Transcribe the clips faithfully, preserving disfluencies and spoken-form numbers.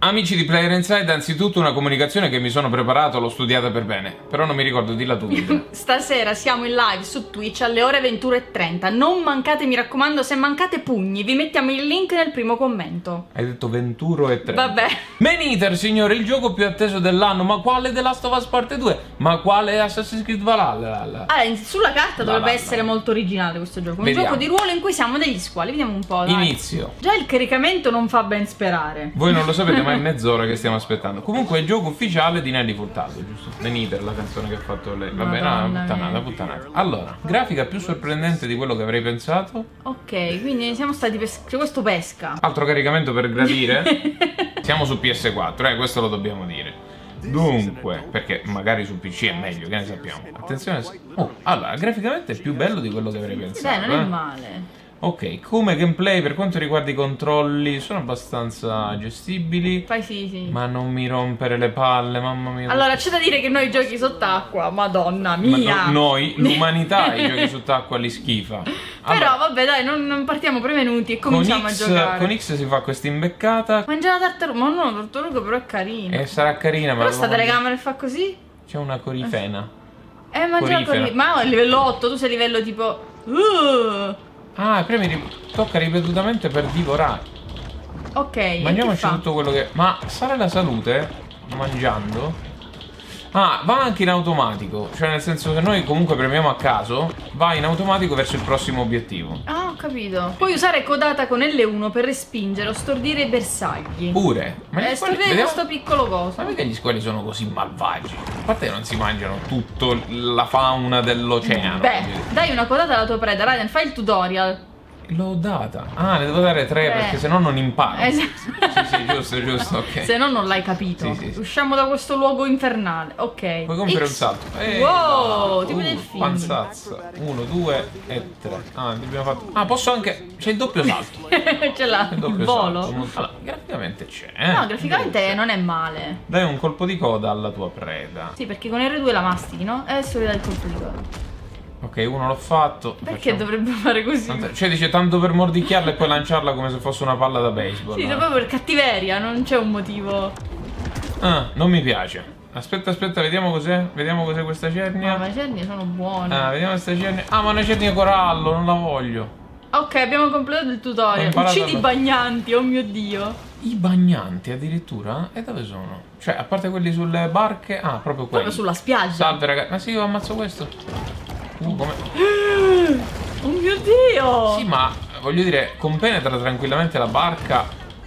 Amici di Player Inside, anzitutto una comunicazione che mi sono preparato, l'ho studiata per bene, però non mi ricordo, dilla tu. Stasera siamo in live su Twitch alle ore ventuno e trenta, non mancate, mi raccomando, se mancate pugni, vi mettiamo il link nel primo commento. Hai detto ventuno e trenta. Vabbè. Maneater, signore, il gioco più atteso dell'anno, ma quale The Last of Us Parte due? Ma quale Assassin's Creed Valhalla? Allora, sulla carta dovrebbe Valhalla. essere molto originale questo gioco, un Vediamo. gioco di ruolo in cui siamo degli squali, vediamo un po', dai. Inizio. Già il caricamento non fa ben sperare. Voi non lo sapete, ma è mezz'ora che stiamo aspettando. Comunque è il gioco ufficiale di Nelly Furtado, giusto? Maneater, la canzone che ha fatto lei. Vabbè, no, puttanata, puttanata. Allora, grafica più sorprendente di quello che avrei pensato. Ok, quindi siamo stati pes- cioè, questo pesca. Altro caricamento per gradire. Siamo su P S quattro, eh, questo lo dobbiamo dire. Dunque, perché magari su P C è meglio, che ne sappiamo. Attenzione. Oh, allora, graficamente è più bello di quello che avrei pensato. Beh, non è eh. male. Ok, come gameplay per quanto riguarda i controlli sono abbastanza gestibili. Fai sì, sì. Ma non mi rompere le palle, mamma mia. Allora, c'è da dire che noi giochi sott'acqua, madonna mia. Ma no, noi, l'umanità, i giochi sott'acqua li schifa. Allora, però vabbè, dai, non, non partiamo prevenuti e cominciamo X, a giocare. Con X si fa questa imbeccata. Mangia la tartaruga, ma no, la tartaruga però è carina. E sarà carina, ma Però lo sta mangi- telecamera e fa così? C'è una corifena. Eh, mangia la Corifera. corifera. Ma no, è livello otto, tu sei livello tipo... Uh, Ah, premi ri- tocca ripetutamente per divorare. ok, e Mangiamoci che fa? tutto quello che... Ma sarà la salute? Mangiando? Ah, va anche in automatico. Cioè nel senso che noi comunque premiamo a caso. Va in automatico verso il prossimo obiettivo. Ah, ho capito. Puoi usare codata con L uno per respingere o stordire i bersagli. Pure. Ma gli Eh, squali- stordire vediamo- questo piccolo coso. Ma perché gli squali sono così malvagi? A parte che non si mangiano tutta la fauna dell'oceano. Beh, dai una codata alla tua preda, Raiden, fai il tutorial. L'ho data. Ah, ne devo dare tre Eh. perché sennò non imparo. Esatto. Sì, sì, giusto, giusto, ok. Se no non l'hai capito. Sì, sì, sì. Usciamo da questo luogo infernale. Ok. Puoi compiere X. un salto. Ehi, Wow, là. tipo Uh, del film. Panzazza. Uno, due e tre. Ah, abbiamo fatto. Ah, posso anche. C'è il doppio salto. Ce l'ha. Il Il doppio volo. salto. Non- Allora, graficamente c'è. Eh? No, graficamente non è male. Dai un colpo di coda alla tua preda. Sì, perché con R due la mastichi, no? E adesso gli dai il colpo di coda. Ok, uno l'ho fatto. Perché Facciamo- dovrebbe fare così? Tanto- Cioè dice tanto per mordicchiarla e poi lanciarla come se fosse una palla da baseball. Sì, eh. proprio per cattiveria, non c'è un motivo. Ah, non mi piace. Aspetta, aspetta, vediamo cos'è. Vediamo cos'è questa cernia. No, ma i cerni sono buoni. Ah, vediamo questa cernia. Ah, ma una cernia corallo, non la voglio. Ok, abbiamo completato il Ho tutorial. imparato Uccidi a- i bagnanti, oh mio dio. I bagnanti addirittura? E dove sono? Cioè, a parte quelli sulle barche. Ah, proprio quelli. Proprio sulla spiaggia. Salve ragazzi. Ma sì, io ammazzo questo. Uh, come. Oh mio dio. Sì, ma voglio dire, compenetra tranquillamente la barca.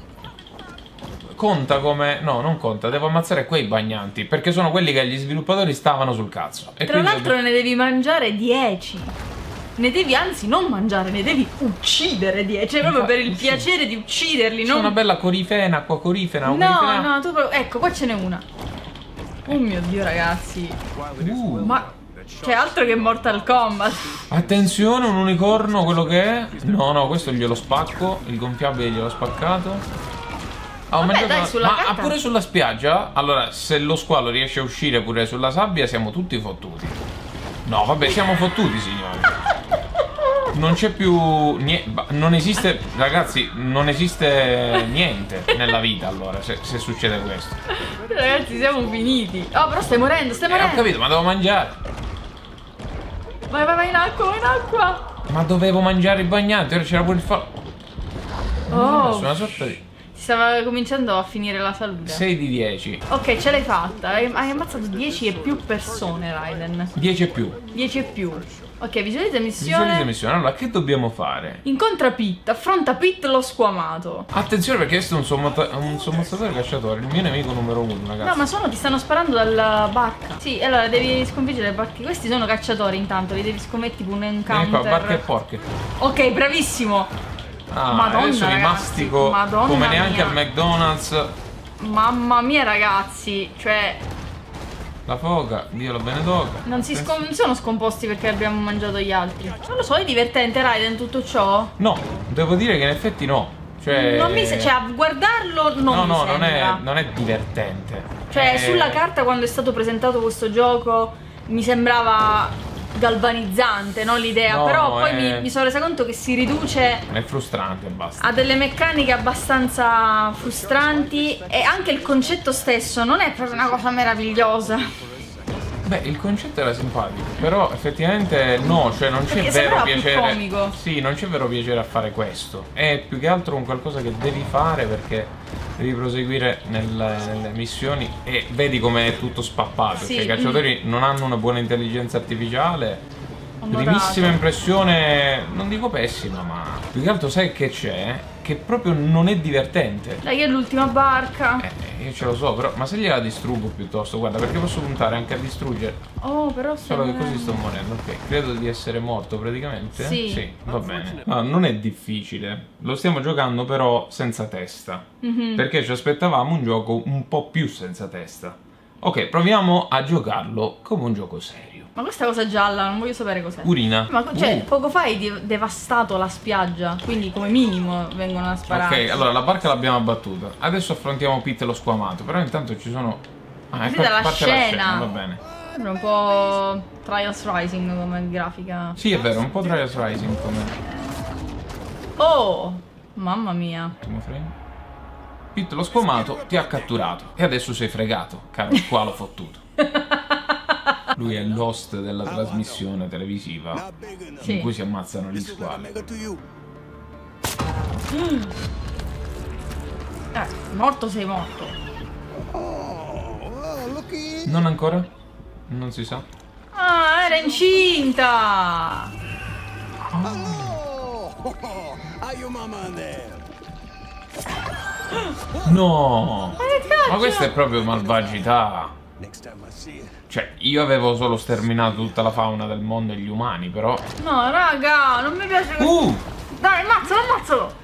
Conta come. No, non conta, devo ammazzare quei bagnanti. Perché sono quelli che gli sviluppatori stavano sul cazzo. E Tra quindi l'altro ne devi mangiare dieci. Ne devi anzi non mangiare, ne devi uccidere dieci. Cioè proprio per il Infatti, sì. piacere di ucciderli. C'è Non... una bella corifena, acqua corifena. No, corifena. no, tu proprio... Ecco, qua ce n'è una. Oh mio dio, ragazzi. Uh. Ma c'è altro che Mortal Kombat. Attenzione, un unicorno, quello che è. No, no, questo glielo spacco. Il gonfiabile gliel'ho spaccato. Ah, ho Vabbè, mangiato dai, la- sulla Ma carta- pure sulla spiaggia? Allora, se lo squalo riesce a uscire pure sulla sabbia, siamo tutti fottuti. No, vabbè, siamo fottuti, signori. Non c'è più niente. Non esiste, ragazzi, non esiste niente nella vita allora, se, se succede questo. Ragazzi, siamo finiti. Oh, però stai morendo, stai Eh, ho morendo. capito, ma devo mangiare. Vai, vai, vai in acqua, vai in acqua. Ma dovevo mangiare i bagnanti, ora c'era pure il fa. Oh. Una sorta di. Si stava cominciando a finire la salute. sei di dieci. Ok, ce l'hai fatta. Hai, hai ammazzato dieci e più persone, Raiden. dieci e più. dieci e più. Ok, visualizza missione. Visualizza missione. Allora, che dobbiamo fare? Incontra Pit, affronta Pit lo squamato. Attenzione perché questo è un, sommata- un sommozzatore cacciatore, il mio nemico numero uno, ragazzi. No, ma sono, ti stanno sparando dalla barca. Sì, allora devi sconfiggere le barche. Questi sono cacciatori intanto, li devi scommettere tipo un Vieni encounter. qua, barche e porche. Ok, bravissimo. Ah, Madonna, adesso li ragazzi, mastico Madonna come neanche mia. al McDonald's. Mamma mia, ragazzi. Cioè, La foca, Dio la benedoca. non si scom- non sono scomposti perché abbiamo mangiato gli altri. Non lo so, è divertente, Raiden, tutto ciò? No, devo dire che in effetti no. Cioè. Non mi se- cioè, a guardarlo non No, mi no, non sembra. è, non è divertente. Cioè, Eh, sulla carta quando è stato presentato questo gioco mi sembrava galvanizzante, no, l'idea, No, però poi è- mi, mi sono resa conto che si riduce È frustrante, basta. ha delle meccaniche abbastanza frustranti e anche il concetto stesso non è proprio una cosa meravigliosa. Beh, il concetto era simpatico, però effettivamente no, cioè non c'è Perché vero sembrava più piacere. comico. Sì, non c'è vero piacere a fare questo. È più che altro un qualcosa che devi fare perché devi proseguire nelle, nelle missioni e vedi come è tutto spappato. Sì. Cioè, i cacciatori non hanno una buona intelligenza artificiale. Ho Primissima notato. impressione, non dico pessima, ma più che altro sai che c'è? Che proprio non è divertente. Dai, che è l'ultima barca. Eh, io ce lo so, però, ma se gliela distruggo piuttosto, guarda, perché posso puntare anche a distruggere. Oh, però Solo che sembra- così sto morendo, ok. Credo di essere morto praticamente. Sì. va bene. No, non è difficile. Lo stiamo giocando però senza testa. Mhm. Perché ci aspettavamo un gioco un po' più senza testa. Ok, proviamo a giocarlo come un gioco serio. Ma questa cosa gialla, non voglio sapere cos'è. Urina. Ma cioè, Uh. poco fa hai de- devastato la spiaggia, quindi come minimo vengono a sparare. Ok, allora la barca l'abbiamo abbattuta. Adesso affrontiamo Pete lo squamato. Però intanto ci sono. Ah, Sì, ecco, dalla parte la scena. va bene. Sembra un po' Trials Rising come grafica. Sì, è vero, un po' Trials Rising come. Oh, mamma mia. Come frame? Pete lo squamato ti ha catturato. E adesso sei fregato, caro squalo fottuto. Lui è l'host della trasmissione televisiva Sì. in cui si ammazzano gli squali. Eh, morto sei morto. Non ancora? Non si sa. Ah, era incinta. No! Ma che cazzo? Ma questa è proprio malvagità. Cioè, io avevo solo sterminato tutta la fauna del mondo e gli umani, però. No, raga, non mi piace questo. Uh! Dai, ammazzalo, ammazzalo.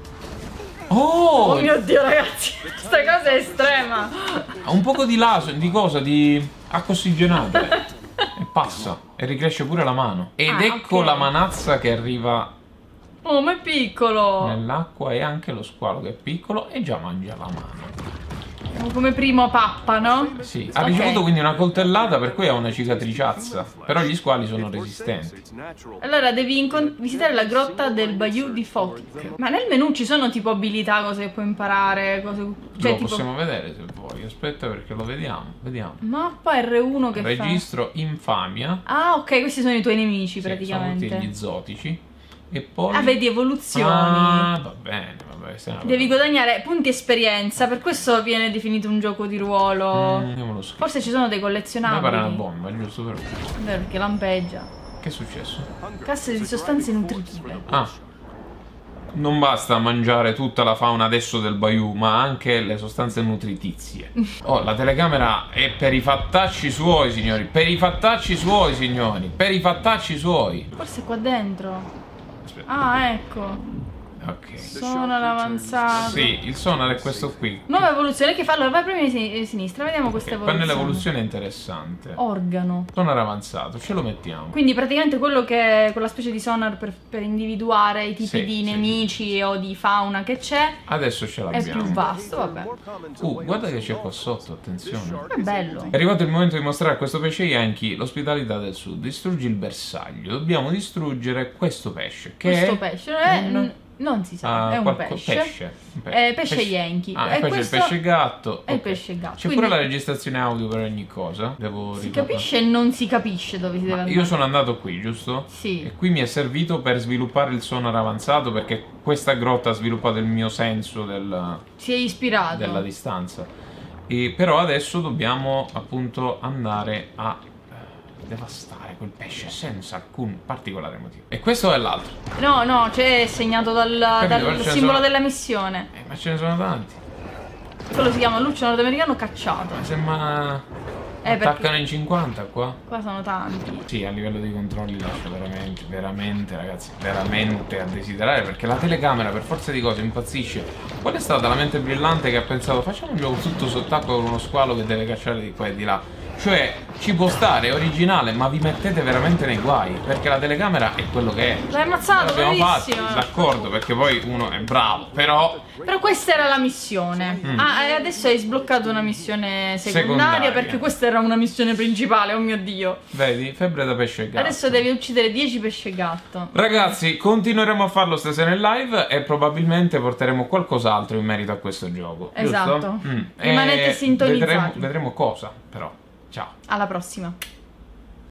Oh! Oh mio Dio, ragazzi, questa cosa è estrema. Ha un poco di laso, di cosa? Di acqua ossigenata. E passa. E ricresce pure la mano. Ed Ah, ecco ok. la manazza che arriva Oh, ma è piccolo. nell'acqua e anche lo squalo che è piccolo e già mangia la mano. Come primo pappa, no? Sì, ha Ok. ricevuto quindi una coltellata per cui ha una cicatriciazza. Però gli squali sono resistenti. Allora devi incon- visitare la grotta del Bayou di Fotic. Ma nel menu ci sono tipo abilità, cose che puoi imparare, cose. Cioè Lo tipo. possiamo vedere se vuoi. Aspetta perché lo vediamo. Vediamo. Mappa R uno che fa. Registro infamia. Ah, ok, questi sono i tuoi nemici Sì, sono praticamente. tutti gli zotici. E poi. Ah, vedi, evoluzioni. Ah, va bene, vabbè. stiamo Devi parlando. guadagnare punti esperienza, per questo viene definito un gioco di ruolo. Mm, io me lo scrivo. Forse ci sono dei A me collezionabili. pare una bomba, giusto per. Vero, perché lampeggia. Che è successo? Casse di sostanze nutritive. Ah. Non basta mangiare tutta la fauna adesso del Bayou, ma anche le sostanze nutritizie. Oh, la telecamera è per i fattacci suoi, signori. Per i fattacci suoi, signori. Per i fattacci suoi. Forse è qua dentro. Aspetta. Ah, ecco. Ok. Sonar avanzato. Sì, il sonar è questo qui. Nuova evoluzione che fa. Allora, vai prima di sin- di sinistra, vediamo questa Qua evoluzione. nell'evoluzione è interessante. Organo. Sonar avanzato, ce lo mettiamo. Quindi praticamente quello che è quella specie di sonar per, per individuare i tipi Sì, di sì, nemici o di fauna che c'è Adesso ce è più l'abbiamo. vasto, vabbè. Uh, guarda che c'è qua sotto, attenzione. È bello. È arrivato il momento di mostrare a questo pesce Yankee l'ospitalità del sud. Distruggi il bersaglio. Dobbiamo distruggere questo pesce. Che Questo è pesce è, un- non si sa, Ah, è un qualco- pesce. pesce. Un pe- È pesce Yankee. Ah, E e poi c'è il questo pesce gatto. è il Ok. pesce gatto. C'è Quindi pure la registrazione audio per ogni cosa. Devo si ricordare. capisce e non si capisce dove si deve andare. Io sono andato qui, giusto? Sì. E qui mi è servito per sviluppare il sonar avanzato perché questa grotta ha sviluppato il mio senso del, Si è ispirato. della distanza. E però adesso dobbiamo appunto andare a eh, devastare quel pesce senza alcun particolare motivo. E questo è l'altro. No, no, c'è segnato dal, Capito, dal però ce ne simbolo sono- della missione. Eh, ma ce ne sono tanti. Quello si chiama luccio nordamericano cacciato. Ma sembra. Eh, perché- Attaccano in cinquanta qua. Qua sono tanti. Sì, a livello di controlli lascia veramente, veramente, ragazzi, veramente a desiderare perché la telecamera per forza di cose impazzisce. Qual è stata la mente brillante che ha pensato facciamo un gioco tutto sott'acqua con uno squalo che deve cacciare di qua e di là? Cioè, ci può stare, è originale, ma vi mettete veramente nei guai, perché la telecamera è quello che è. L'hai ammazzato, L'abbiamo bravissimo. fatto, d'accordo, perché poi uno è bravo, però... Però questa era la missione. Mm. Ah, e adesso hai sbloccato una missione secondaria, Secondaria. perché questa era una missione principale, oh mio Dio. Vedi, febbre da pesce e gatto. Adesso devi uccidere dieci pesci e gatto. Ragazzi, continueremo a farlo stasera in live e probabilmente porteremo qualcos'altro in merito a questo gioco. Esatto. Giusto? Mm. Rimanete E sintonizzati. Vedremo, vedremo cosa, però. Ciao. Alla prossima.